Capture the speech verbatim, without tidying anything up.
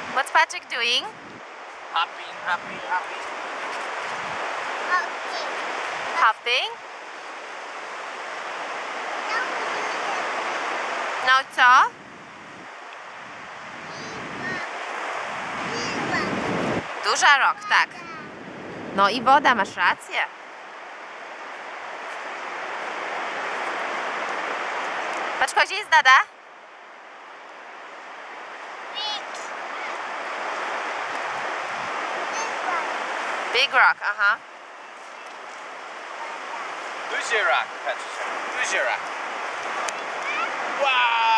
What's Patrick doing? Hopping, hopping, hopping. Hopping? No co? Duża rok, tak. No i woda, masz rację. Paczko, gdzie jest Dada? Big rock, aha. Duży rock, Patricia. Duży rock. Wow!